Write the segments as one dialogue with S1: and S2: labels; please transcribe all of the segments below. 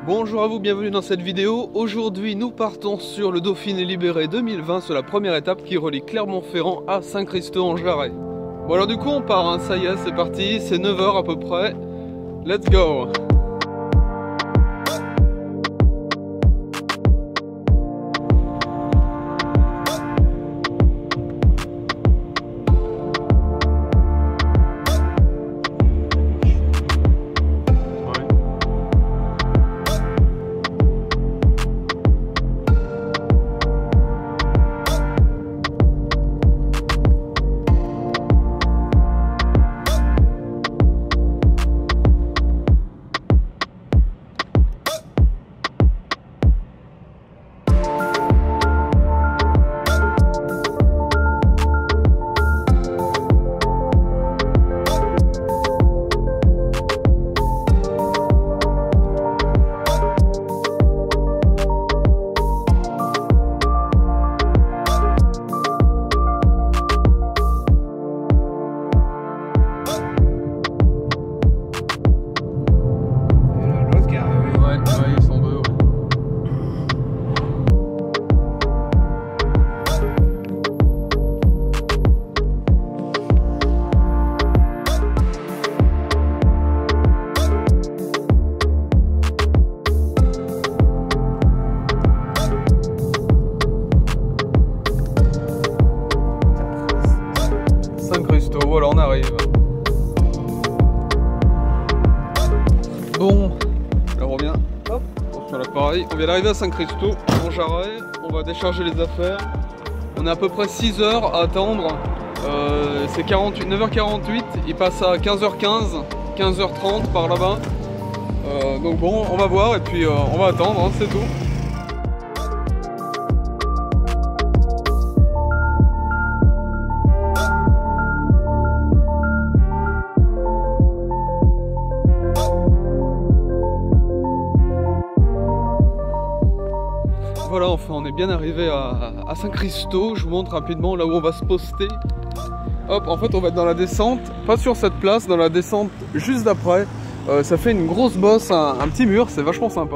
S1: Bonjour à vous, bienvenue dans cette vidéo. Aujourd'hui nous partons sur le Dauphiné Libéré 2020 sur la première étape qui relie Clermont-Ferrand à Saint-Christophe-en-Jarret. Bon alors du coup on part, hein. Ça y est, c'est parti, c'est 9 h à peu près. Let's go! Voilà, on arrive. Bon, là on revient. Hop, attention à l'appareil. On vient d'arriver à Saint-Christophe en Jarret. On va décharger les affaires. On a à peu près 6 heures à attendre. C'est 9h48. Il passe à 15h15, 15h30 par là-bas. Donc bon, on va voir et puis on va attendre, hein, c'est tout. Voilà, enfin on est bien arrivé à Saint-Christophe. Je vous montre rapidement là où on va se poster. Hop, en fait on va être dans la descente, pas sur cette place, dans la descente juste d'après. Ça fait une grosse bosse, un petit mur, c'est vachement sympa.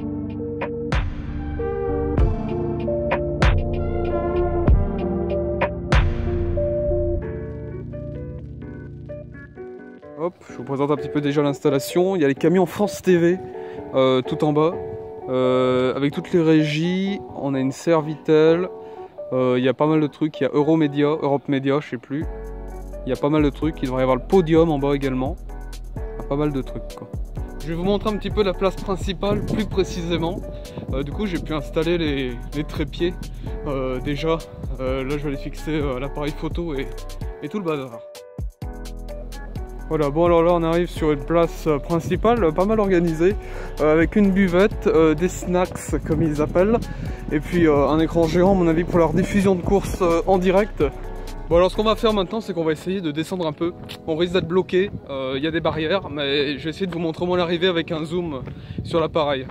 S1: Hop, je vous présente un petit peu déjà l'installation. Il y a les camions France TV tout en bas. Avec toutes les régies, on a une Servitel, il y a pas mal de trucs, il y a Euromédia, Europe Média, je sais plus. Il y a pas mal de trucs, il devrait y avoir le podium en bas également. Il y a pas mal de trucs quoi. Je vais vous montrer un petit peu la place principale plus précisément. Du coup j'ai pu installer les trépieds déjà. Là je vais les fixer à l'appareil photo et tout le bazar. Voilà, bon alors là on arrive sur une place principale, pas mal organisée, avec une buvette, des snacks comme ils appellent, et puis un écran géant à mon avis pour leur diffusion de courses en direct. Bon alors ce qu'on va faire maintenant c'est qu'on va essayer de descendre un peu, on risque d'être bloqué, il y a des barrières, mais je vais essayer de vous montrer au moins l'arrivée avec un zoom sur l'appareil.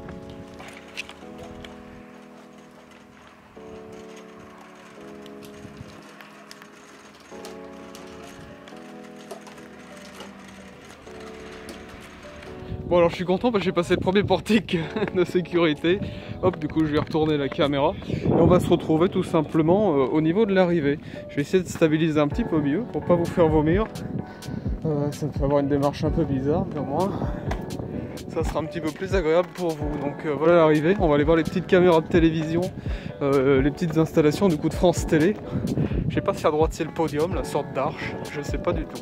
S1: Bon alors je suis content parce que j'ai passé le premier portique de sécurité. Hop, du coup je vais retourner la caméra et on va se retrouver tout simplement au niveau de l'arrivée. Je vais essayer de stabiliser un petit peu mieux pour pas vous faire vomir. Ça me fait avoir une démarche un peu bizarre, mais au moins ça sera un petit peu plus agréable pour vous. Donc voilà l'arrivée, on va aller voir les petites caméras de télévision, les petites installations du coup de France Télé. Je sais pas si à droite c'est le podium, la sorte d'arche, je sais pas du tout.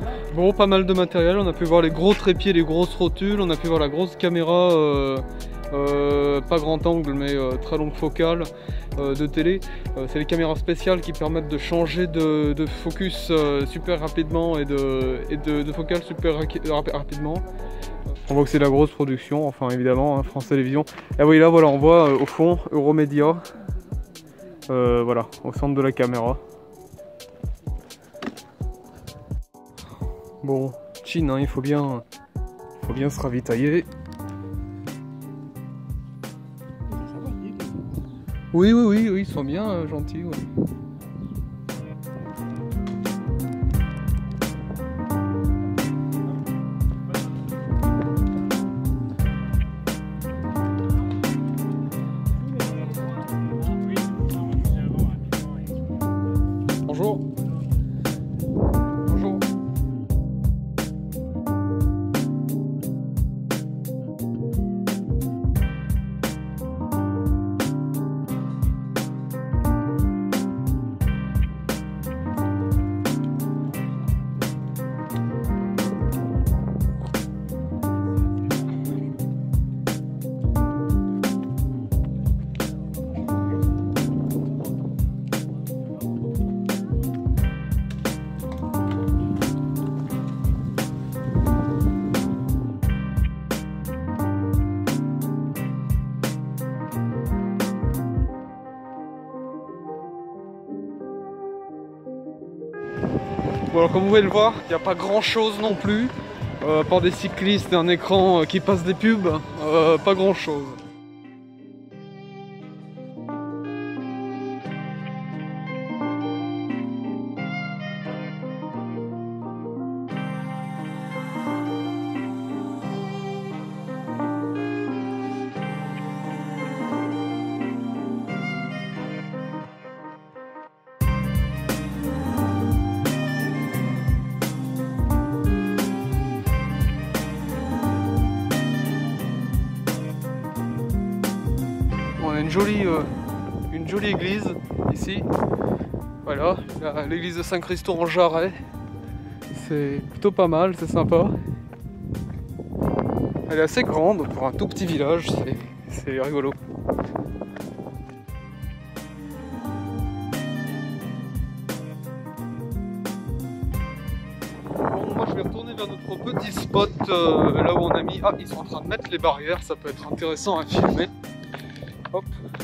S1: Bon, pas mal de matériel, on a pu voir les gros trépieds, les grosses rotules, on a pu voir la grosse caméra, pas grand angle mais très longue focale de télé. C'est les caméras spéciales qui permettent de changer de focus super rapidement et de focale super rapidement. On voit que c'est de la grosse production, enfin évidemment, hein, France Télévisions. Et oui, là voilà, on voit au fond Euromédia, voilà, au centre de la caméra. Bon, Chine, hein, il faut bien se ravitailler. Oui, ils sont bien gentils. Ouais. Bonjour. Bonjour. Bon, alors comme vous pouvez le voir, il n'y a pas grand chose non plus, à part des cyclistes et un écran qui passe des pubs, pas grand chose. On a une jolie église ici, voilà, l'église de Saint-Christo en Jarret, c'est plutôt pas mal, c'est sympa. Elle est assez grande pour un tout petit village, c'est rigolo. Bon, moi je vais retourner vers notre petit spot, là où on a mis... Ah, ils sont en train de mettre les barrières, ça peut être intéressant à filmer. Hop.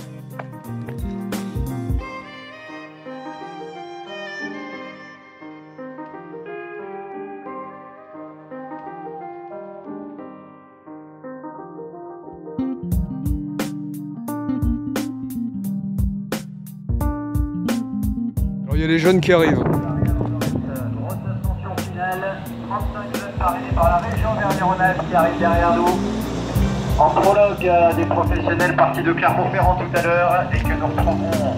S1: Alors il y a les jeunes qui arrivent.
S2: Grosse ascension finale, 35 jeunes parrainés par la région Auvergne-Rhône-Alpes qui arrive derrière nous. En prologue des professionnels partis de Clermont-Ferrand tout à l'heure et que nous retrouvons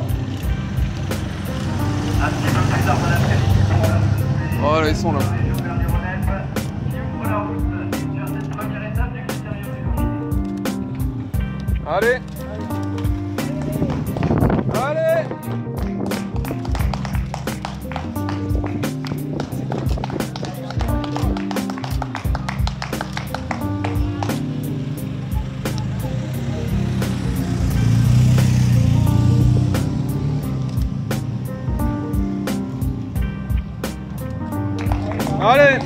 S2: un petit peu plus tard dans l'après-midi.
S1: Voilà, ils sont là.
S2: La région Auvergne-Rhône-Alpes qui ouvre la route sur cette première étape du Critérium du Dauphiné.
S1: Allez! Allez! Allez!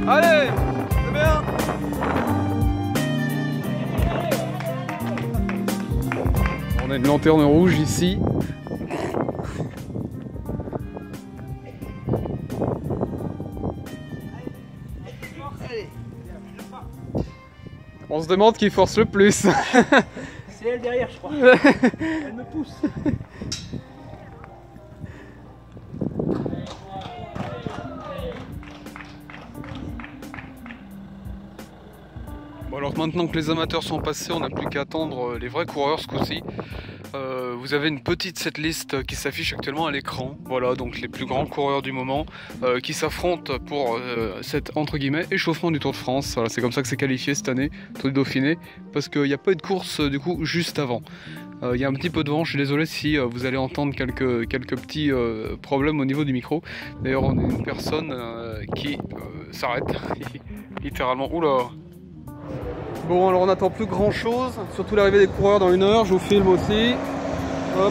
S1: Allez, c'est bien. On a une lanterne rouge ici. On se demande qui force le plus.
S3: C'est elle derrière, je crois. Elle me pousse.
S1: Bon alors maintenant que les amateurs sont passés, on n'a plus qu'à attendre les vrais coureurs ce coup-ci. Vous avez une petite setlist qui s'affiche actuellement à l'écran. Voilà, donc les plus grands coureurs du moment qui s'affrontent pour cet entre guillemets échauffement du Tour de France. Voilà, c'est comme ça que c'est qualifié cette année, Tour du Dauphiné, parce qu'il n'y a pas eu de course du coup juste avant. Il y a un petit peu de vent, je suis désolé si vous allez entendre quelques petits problèmes au niveau du micro. D'ailleurs on est une personne qui s'arrête, littéralement. Oula! Bon alors on n'attend plus grand chose, surtout l'arrivée des coureurs dans 1 heure, je vous filme aussi. Hop.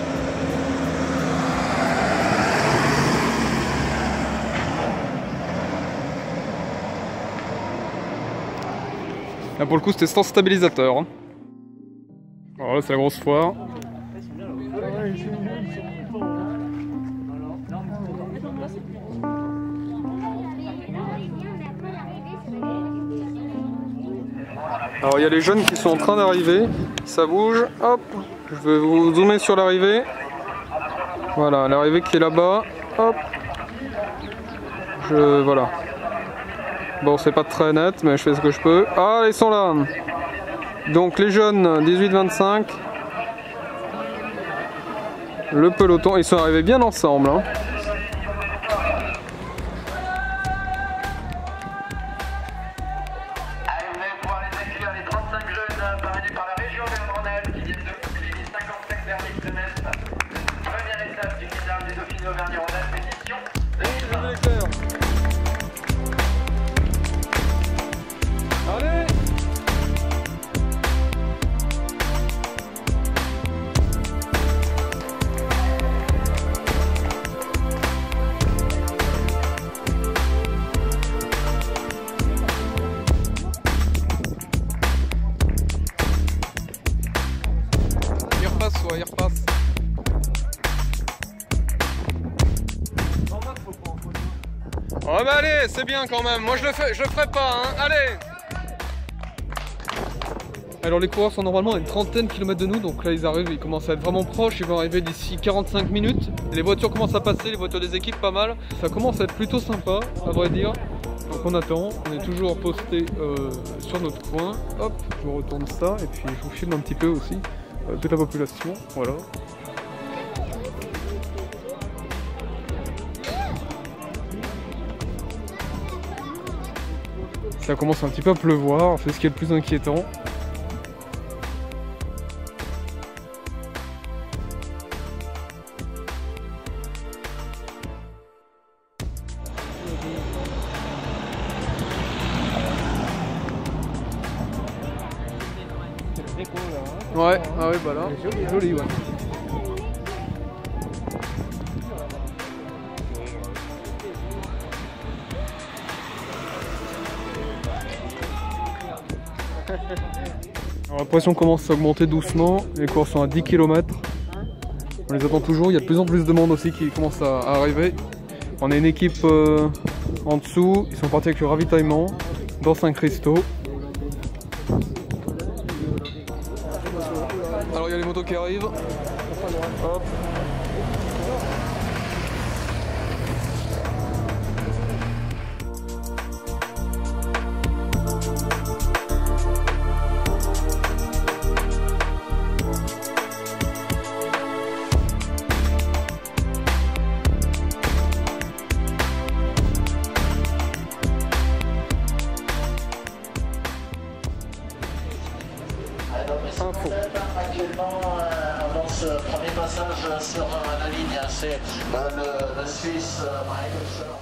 S1: Là pour le coup c'était sans stabilisateur. Hein. Alors là c'est la grosse foire. Alors il y a les jeunes qui sont en train d'arriver, ça bouge, hop, je vais vous zoomer sur l'arrivée. Voilà, l'arrivée qui est là-bas, hop. Voilà. Bon, c'est pas très net, mais je fais ce que je peux. Ah, ils sont là. Donc les jeunes, 18-25. Le peloton, ils sont arrivés bien ensemble. Hein. Il repasse. Oh bah allez, c'est bien quand même. Moi je le ferai pas, hein. Allez. Alors les coureurs sont normalement à une trentaine de kilomètres de nous, donc là ils arrivent, ils commencent à être vraiment proches, ils vont arriver d'ici 45 minutes. Les voitures commencent à passer, les voitures des équipes pas mal. Ça commence à être plutôt sympa, à vrai dire. Donc on attend, on est toujours posté sur notre coin. Hop, je vous retourne ça et puis je vous filme un petit peu aussi toute la population, voilà. Ça commence un petit peu à pleuvoir, c'est ce qui est le plus inquiétant. Ouais, ah oui, bah là, joli, ouais. Alors, la pression commence à augmenter doucement, les courses sont à 10 km. On les attend toujours, il y a de plus en plus de monde aussi qui commence à arriver. On a une équipe en dessous, ils sont partis avec le ravitaillement dans Saint-Christo. Alors il y a les motos qui arrivent. Hop.
S4: Actuellement, dans ce premier passage sur la ligne, c'est le Suisse Michael Schiller.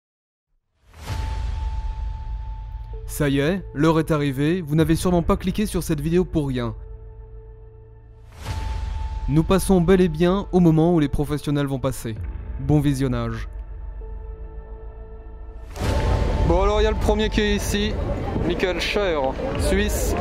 S5: Ça y est, l'heure est arrivée, vous n'avez sûrement pas cliqué sur cette vidéo pour rien. Nous passons bel et bien au moment où les professionnels vont passer. Bon visionnage.
S1: Bon alors il y a le premier qui est ici, Michael Scher, Suisse.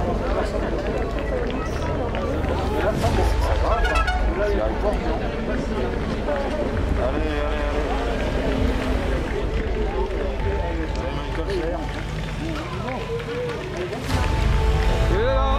S1: Il est là.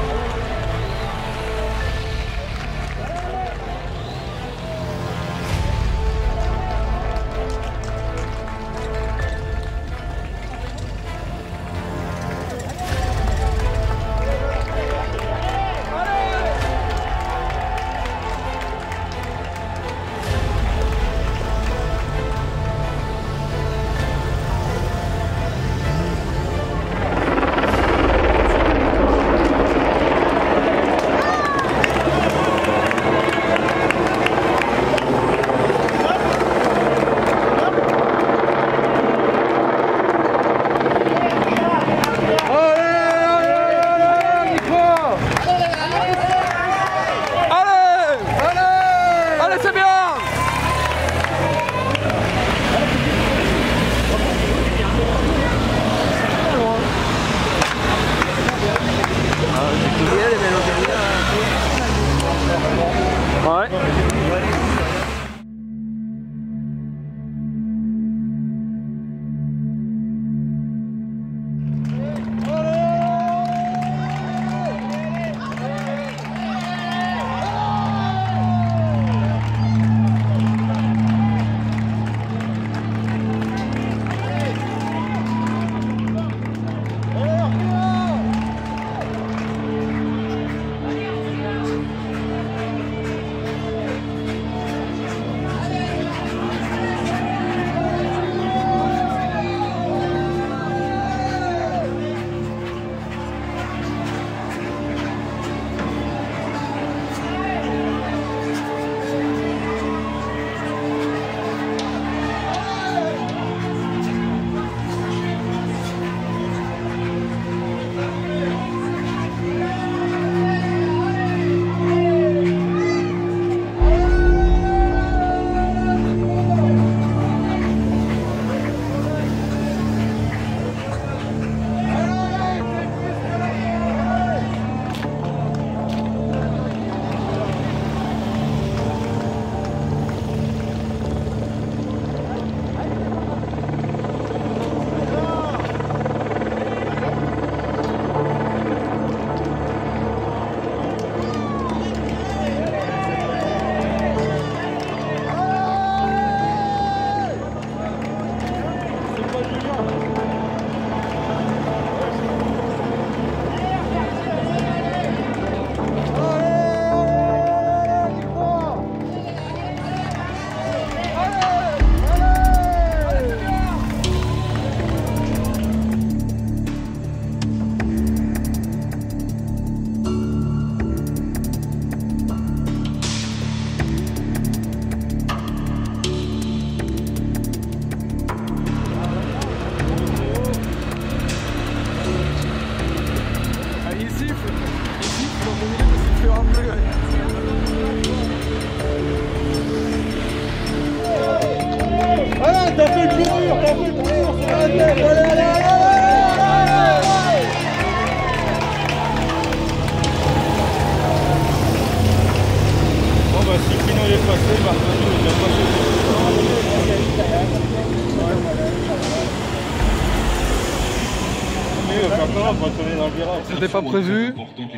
S1: C'était pas prévu.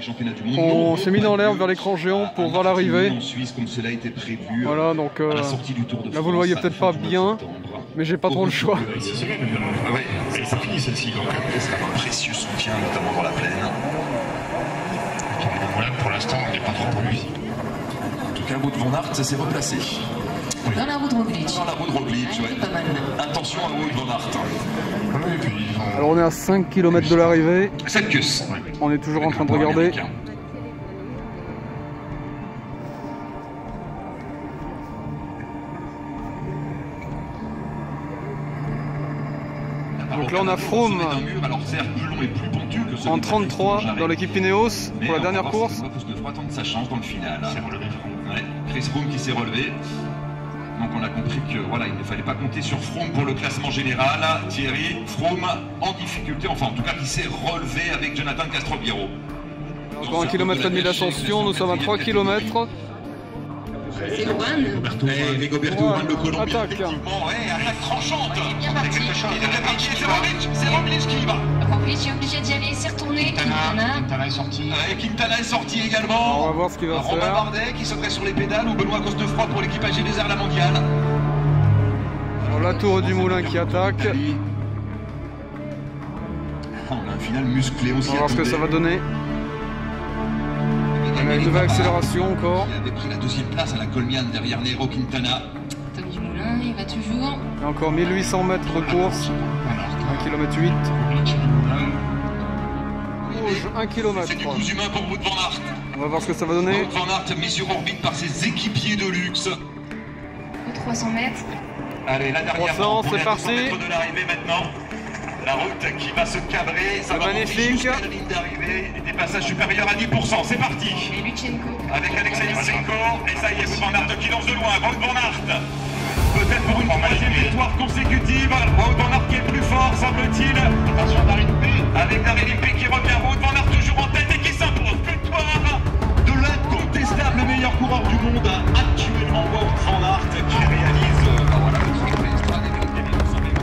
S1: On s'est mis dans l'herbe vers l'écran géant pour voir l'arrivée. Voilà, donc là vous le voyez peut-être pas bien, mais j'ai pas trop le choix.
S6: Ah ouais, et ça finit celle-ci, donc c'est un précieux soutien, notamment dans la plaine. Et puis voilà, pour l'instant, il n'est pas trop pour lui. En tout cas, Wout van Aert s'est replacé. Oui.
S7: Dans la roue de Roglic.
S6: Dans la roue de Roglic, ouais.
S7: Pas mal.
S6: Attention à Wout van Aert. Oui, et puis,
S1: alors on est à 5 km de l'arrivée.
S6: 7 queues.
S1: On est toujours en train de regarder. Donc là on a Froome en 33 dans l'équipe Ineos pour la dernière course.
S6: Parce qu'il faut attendre sa chance dans le final. Chris Froome qui s'est relevé. Donc on a compris que voilà, il ne fallait pas compter sur Froome pour le classement général. Thierry Froome en difficulté, enfin en tout cas qui s'est relevé avec Jonathan Castro-Vieiro.
S1: Encore 1,5 km d'ascension, nous sommes à 3 km.
S7: C'est Juan.
S6: Rigoberto Urán, le Colombien,
S1: Attaque.
S6: effectivement, ouais, attaque tranchante.
S7: Bien parti.
S6: Il est bien parti, c'est Roglic qui y va.
S7: Roglic est obligé d'y aller, c'est retourné.
S6: Quintana est sorti. Ouais, Quintana est sorti également.
S1: On va voir ce qu'il va
S6: Romain
S1: faire.
S6: Bardet qui se prête sur les pédales ou Benoît Cosnefroy pour l'équipage Désert la mondiale.
S1: Alors la Tour du Moulin qui attaque.
S6: On a un final musclé aussi.
S1: On va voir ce que ça va donner. On a une nouvelle accélération encore.
S6: Il avait pris la deuxième place à la Colmiane derrière Nero Quintana.
S7: Tom Dumoulin, il va toujours.
S1: Et encore 1800 mètres de course. 1 km 8. Rouge, 1 km.
S6: C'est du coup humain pour Wout van Aert.
S1: On va voir ce que ça va donner.
S6: Wout van Aert mis sur orbite par ses équipiers de luxe.
S7: 300 mètres.
S6: Allez, la dernière
S1: 300,
S6: rampe, on est
S1: c'est
S6: à
S1: parti.
S6: 200 mètres de l'arrivée maintenant. La route qui va se cabrer, ça
S1: C'est
S6: va monter
S1: magnifique.
S6: jusqu'à la ligne d'arrivée. Des passages supérieurs à 10%, c'est parti.
S7: Et Luchenko.
S6: Avec Alexei Lutsenko, et ça y est, Wout van Aert qui lance de loin. Wout van Aert, peut-être pour une troisième victoire consécutive. Wout van Aert qui est plus fort, semble-t-il. Attention, Daryl Impey. Avec Daryl Impey qui revient. Wout van Aert toujours en tête et qui s'impose. Victoire de l'incontestable meilleur coureur du monde actuellement, Wout van Aert, qui réalise voilà, le triplé extra des vélos de 1900 mètres.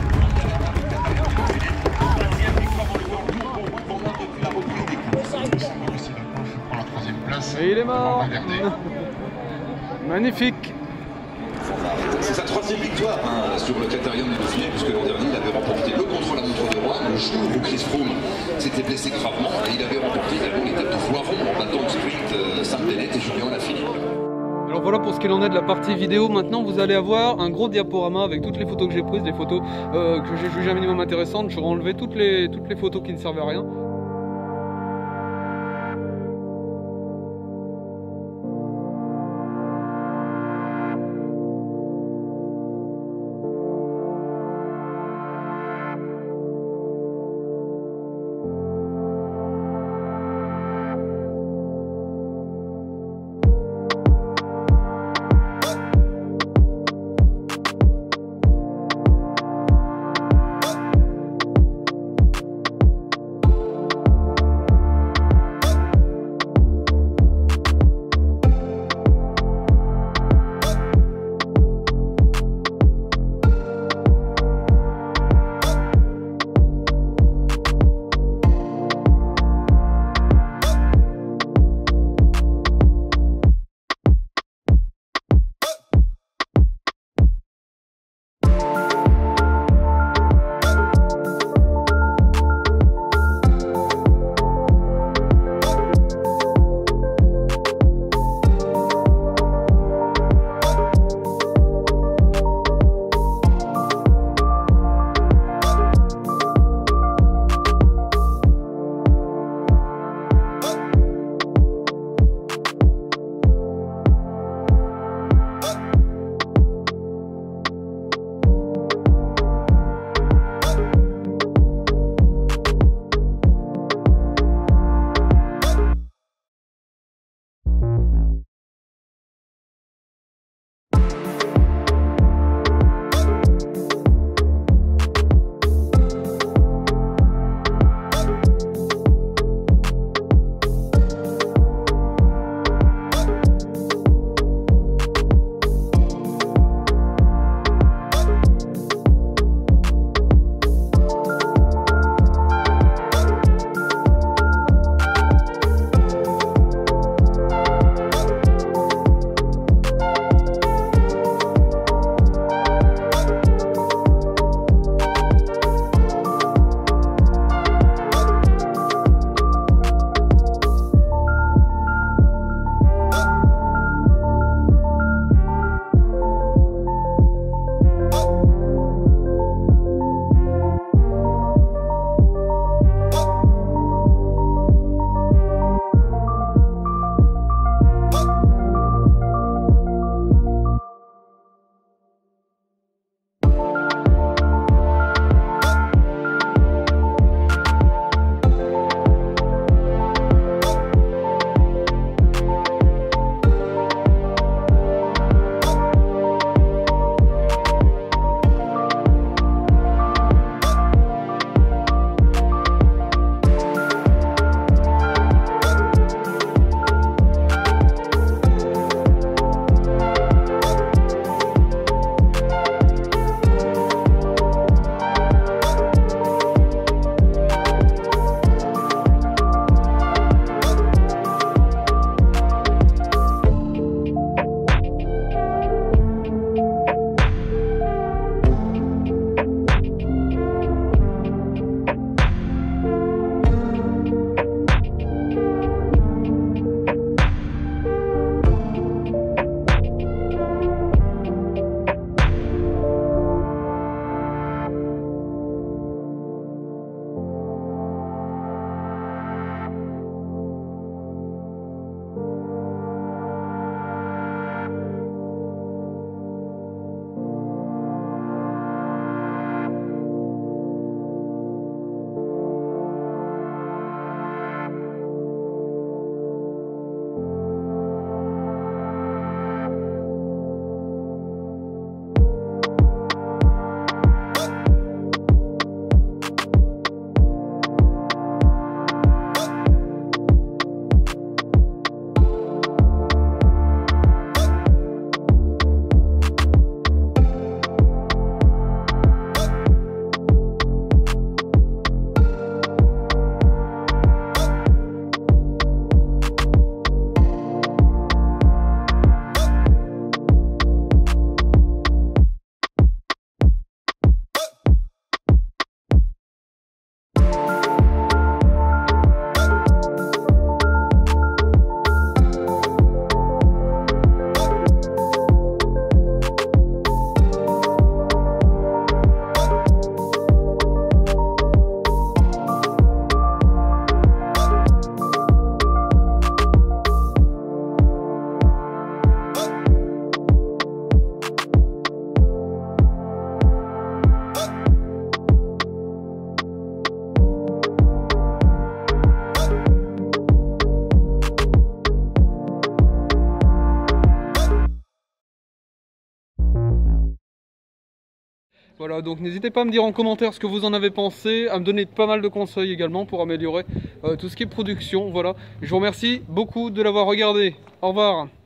S6: Troisième victoire dans le World Tour pour Wout van Aert depuis la reprise des courses.
S8: Pour la troisième place.
S1: Et il est mort.
S8: Valverde.
S1: Magnifique.
S6: C'est sa troisième victoire sur le Critérium du Dauphiné, puisque l'an dernier il avait remporté le contre-la-montre de Rouen, le jour où Chris Froome s'était blessé gravement, et il avait remporté également l'étape de Voiron en battant au sprint Sam Bennett et Julien Alaphilippe.
S1: Alors voilà pour ce qu'il en est de la partie vidéo. Maintenant vous allez avoir un gros diaporama avec toutes les photos que j'ai prises, des photos que j'ai jugées un minimum intéressantes. J'aurais enlevé toutes les photos qui ne servaient à rien. Voilà, donc n'hésitez pas à me dire en commentaire ce que vous en avez pensé, à me donner pas mal de conseils également pour améliorer tout ce qui est production. Voilà, je vous remercie beaucoup de l'avoir regardé. Au revoir.